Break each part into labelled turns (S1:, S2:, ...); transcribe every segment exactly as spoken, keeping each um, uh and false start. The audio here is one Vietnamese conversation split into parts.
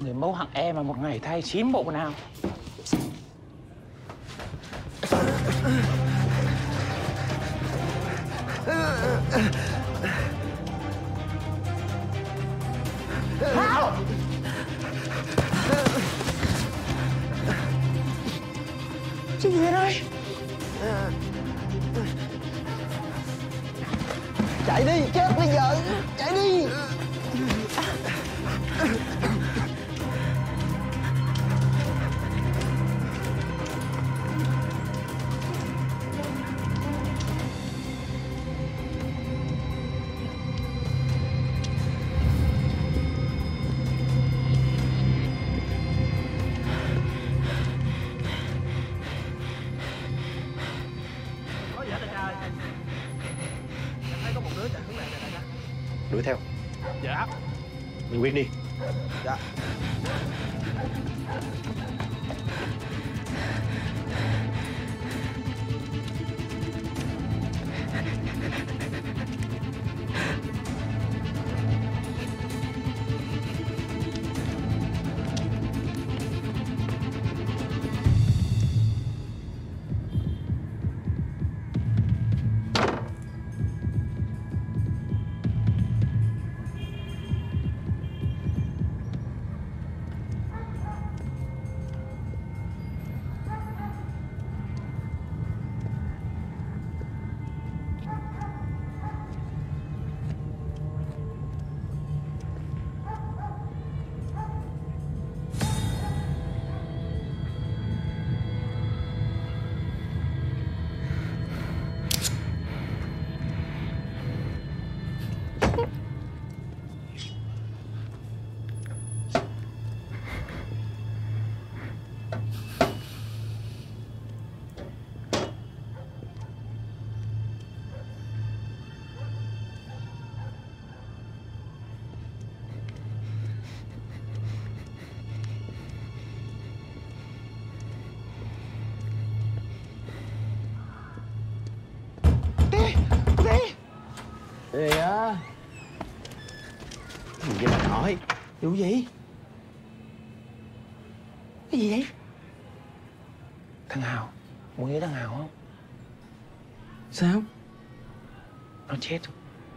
S1: Người mẫu hạng E mà một ngày thay chín bộ quần áo. Hảo! Chuyện gì đây?
S2: Chạy đi, chết bây giờ. Chạy đi.
S3: Đuổi theo.
S1: Dạ.
S3: Mình Quyên đi.
S2: Dạ.
S3: Gì á? Gì vậy bà nội? Vụ gì?
S1: Cái gì vậy? Thằng Hào. Muốn thấy thằng Hào không?
S3: Sao?
S1: Nó chết rồi.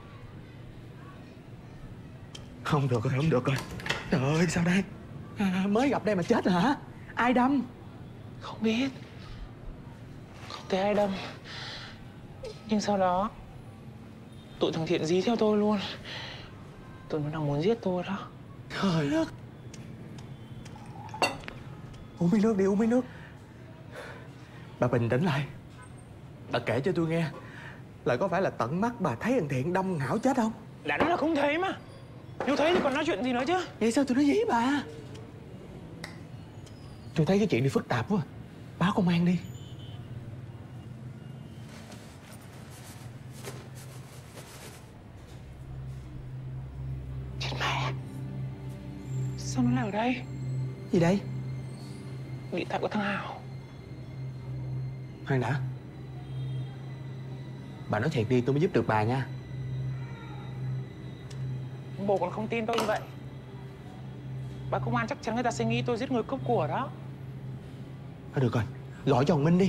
S3: Không được rồi, không được rồi. Trời ơi, sao đây? À, mới gặp đây mà chết rồi hả? Ai đâm?
S1: Không biết. Không thấy ai đâm. Nhưng sau đó tụi thằng Thiện dí theo tôi luôn. Tụi nó đang muốn giết tôi đó.
S3: Trời đất. Uống miếng nước đi, uống miếng nước. Bà bình tĩnh lại. Bà kể cho tôi nghe là có phải là tận mắt bà thấy thằng Thiện đâm Hảo chết không?
S1: Đã nói là không thấy mà. Nếu thấy thì còn nói chuyện gì nữa chứ.
S3: Vậy sao tôi nói dí bà? Tôi thấy cái chuyện này phức tạp quá. Báo công an đi.
S1: Chết mẹ. Sao nó lại ở đây?
S3: Gì đây?
S1: Điện thoại của thằng Hào.
S3: Khoan đã. Bà nói thiệt đi, tôi mới giúp được bà nha.
S1: Bố còn không tin tôi như vậy. Bà công an chắc chắn người ta sẽ nghĩ tôi giết người cướp của đó.
S3: Thôi được rồi, gọi cho thằng Minh đi.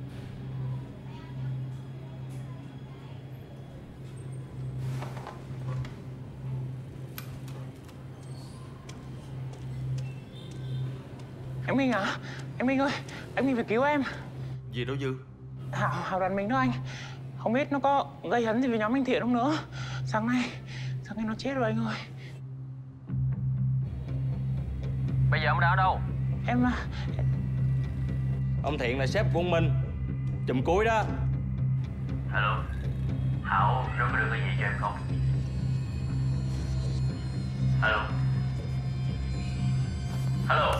S1: Anh Minh à? Anh Minh ơi, anh Minh phải cứu em.
S3: Gì đâu Dư?
S1: Hào, Hào đoàn mình đó anh. Không biết nó có gây hấn gì với nhóm anh Thiện không nữa. Sáng nay, sáng nay nó chết rồi anh ơi.
S4: Bây giờ ông đã ở đâu?
S1: Em...
S4: Ông Thiện là sếp của ông Minh, chùm cuối đó.
S5: Alo, Hảo nó có được cái gì cho em không? Alo. Alo.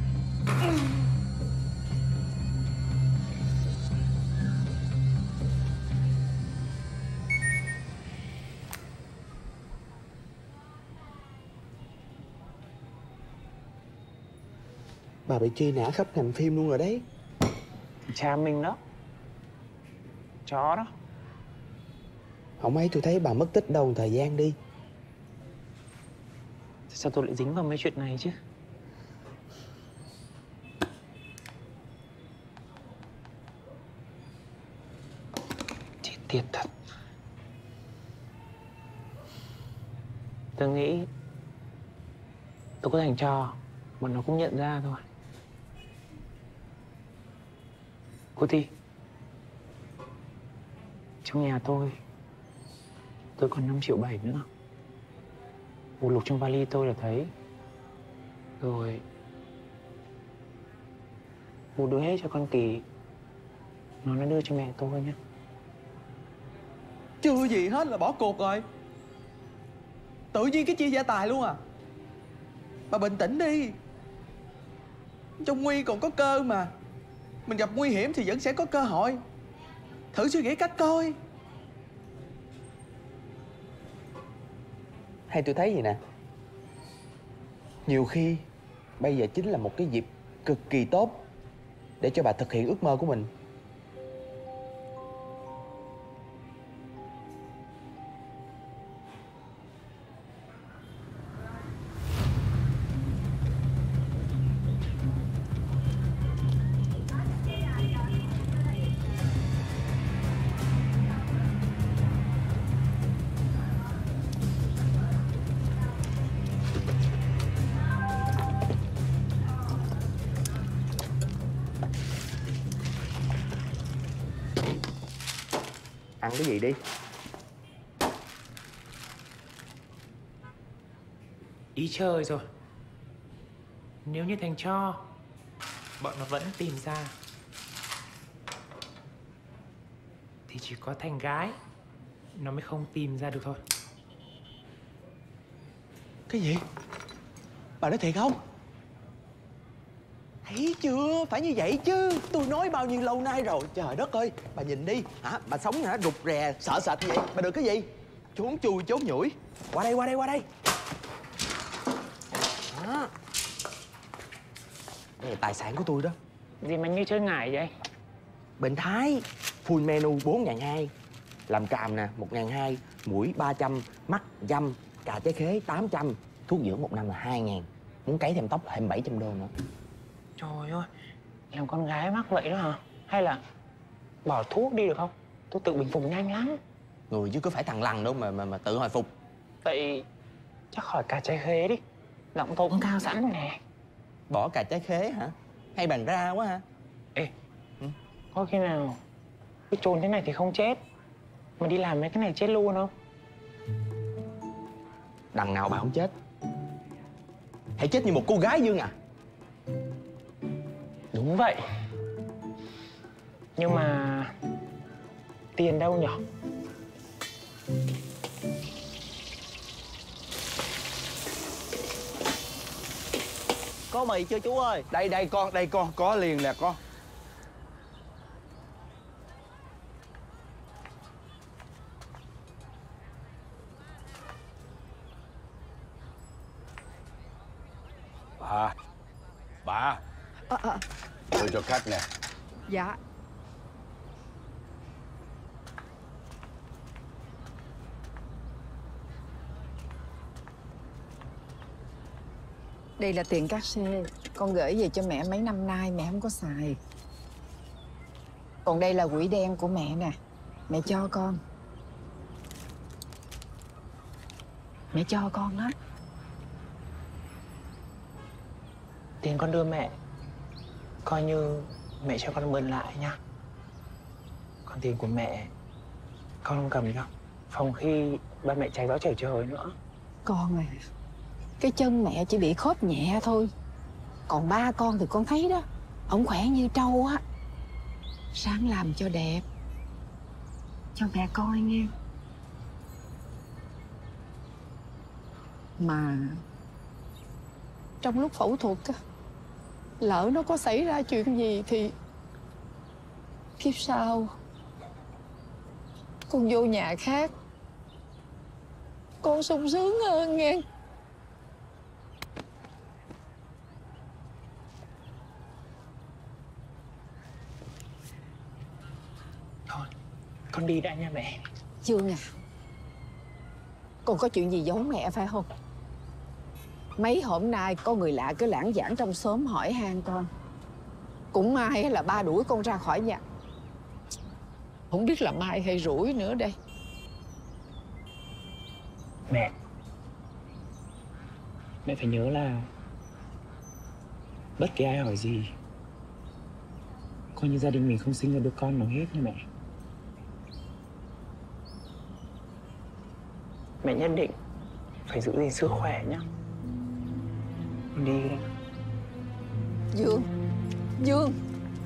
S3: Bà bị truy nã khắp ngành phim luôn rồi đấy.
S1: Cha mình đó. Chó đó.
S3: Không ấy tôi thấy bà mất tích đâu một thời gian đi.
S1: Sao tôi lại dính vào mấy chuyện này chứ? Thiệt thật. Tôi nghĩ tôi có thành trò mà nó cũng nhận ra thôi. Cô Thi, trong nhà tôi tôi còn năm triệu bảy nữa. Cô lục trong vali tôi là thấy. Rồi cô đưa hết cho con Kỳ, nó nó đưa cho mẹ tôi nhé.
S3: Chưa gì hết là bỏ cuộc rồi. Tự nhiên cái chia gia tài luôn à. Bà bình tĩnh đi. Trong Nguy còn có cơ mà. Mình gặp nguy hiểm thì vẫn sẽ có cơ hội. Thử suy nghĩ cách coi. Hay tôi thấy gì nè, nhiều khi bây giờ chính là một cái dịp cực kỳ tốt để cho bà thực hiện ước mơ của mình. Ăn cái gì đi.
S1: Ý chơi rồi. Nếu như thành cho, bọn nó vẫn tìm ra, thì chỉ có thành gái nó mới không tìm ra được thôi.
S3: Cái gì? Bà nói thiệt không? Thấy chưa? Phải như vậy chứ. Tôi nói bao nhiêu lâu nay rồi. Trời đất ơi. Bà nhìn đi. Hả? Bà sống hả? Rụt rè, sợ sệt như vậy. Bà được cái gì? Trốn chui, trốn nhủi. Qua đây, qua đây, qua đây. Đó. Đây là tài sản của tôi đó.
S1: Gì mà như chơi ngải vậy?
S3: Bệnh thái. Full menu bốn ngàn hai. Làm càm nè, một ngàn hai. Mũi ba trăm. Mắt dăm. Cà trái khế tám trăm. Thuốc dưỡng một năm là hai ngàn. Muốn cấy thêm tóc thêm bảy trăm đô nữa.
S1: Trời ơi, làm con gái mắc vậy đó hả? Hay là bỏ thuốc đi được không? Tôi tự bình phục nhanh lắm.
S3: Người chứ có phải thằng lằn đâu mà mà mà tự hồi phục.
S1: Vậy chắc khỏi cà trái khế đi. Giọng tôi cũng cao sẵn rồi nè.
S3: Bỏ cà trái khế hả? Hay bàn ra quá hả?
S1: Ê,
S3: ừ?
S1: Có khi nào cứ trốn thế này thì không chết, mà đi làm mấy cái này chết luôn không?
S3: Đằng nào bà không chết. Hãy chết như một cô gái Dương à.
S1: Đúng vậy. Nhưng mà tiền đâu nhỉ?
S2: Có mì chưa chú ơi?
S6: Đây đây con, đây con, có liền nè con. Bà Bà
S7: À, à.
S6: đưa cho khách nè.
S7: Dạ. Đây là tiền cát xê. Con gửi về cho mẹ mấy năm nay mẹ không có xài. Còn đây là quỹ đen của mẹ nè. Mẹ cho con. Mẹ cho con đó.
S1: Tiền con đưa mẹ, coi như mẹ cho con mượn lại nha. Còn tiền của mẹ con không cầm đâu, phòng khi ba mẹ cháy gió chảy trời nữa.
S7: Con à, cái chân mẹ chỉ bị khớp nhẹ thôi. Còn ba con thì con thấy đó, ổng khỏe như trâu á. Sáng làm cho đẹp, cho mẹ coi nghe. Mà trong lúc phẫu thuật á, lỡ nó có xảy ra chuyện gì thì kiếp sau con vô nhà khác con sung sướng hơn nghe.
S1: Thôi, con đi đã nha mẹ.
S7: Dương à, con có chuyện gì giấu mẹ phải không? Mấy hôm nay có người lạ cứ lãng vãng trong xóm hỏi han con. Cũng may là ba đuổi con ra khỏi nhà. Không biết là mai hay rủi nữa đây.
S1: Mẹ Mẹ phải nhớ là bất kỳ ai hỏi gì, coi như gia đình mình không sinh ra đứa con nào hết nha mẹ. Mẹ nhất định phải giữ gìn sức khỏe nhá. Con đi đây.
S7: Dương, Dương.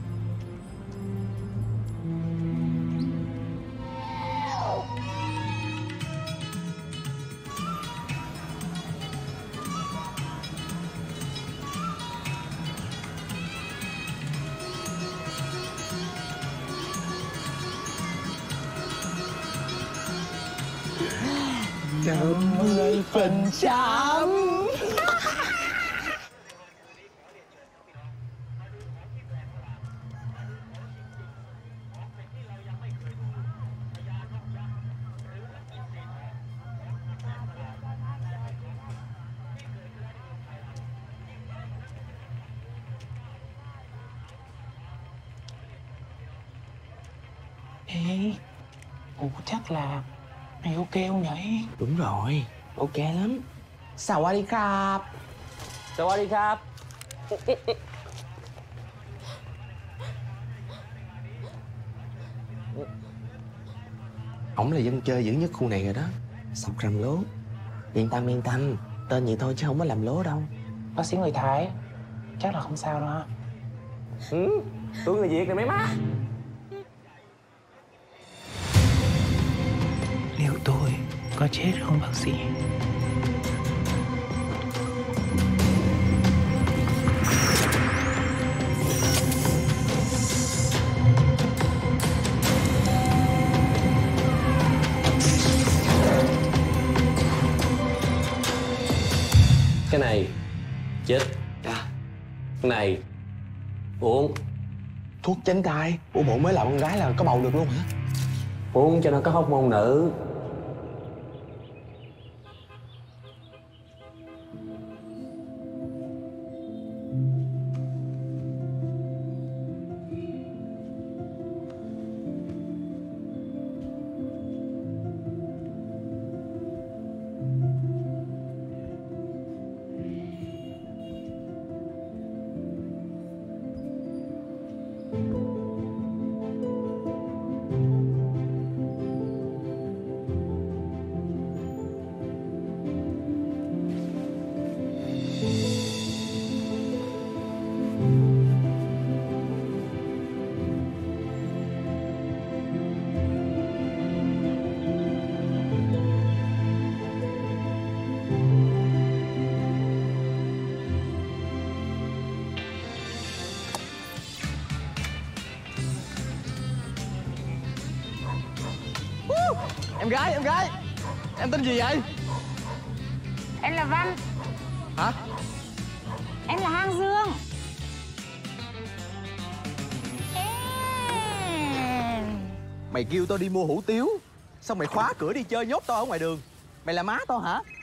S1: năm mươi phần trăm. Ê, ủa chắc là mày ok không vậy?
S2: Đúng rồi, ok lắm. Sawadee-krap. Sawadee-krap. Ổng là dân chơi dữ nhất khu này rồi đó. Sọc rầm lố. Yên tâm yên tâm, tên vậy thôi chứ không có làm lố đâu.
S1: Bác sĩ người Thái chắc là không sao đâu ha.
S2: Ừ, tôi người Việt này mấy má.
S1: Liệu tôi có chết không bác sĩ?
S8: Cái này chết.
S2: Dạ.
S8: Cái này uống.
S2: Thuốc tránh thai. Ủa bộ mới là con gái là có bầu được luôn hả?
S8: Uống cho nó có hóc môn nữ.
S3: Em gái, em gái. Em tên gì vậy?
S9: Em là Văn.
S3: Hả?
S9: Em là Hang Dương.
S3: Mày kêu tao đi mua hủ tiếu, xong mày khóa cửa đi chơi nhốt tao ở ngoài đường. Mày là má tao hả?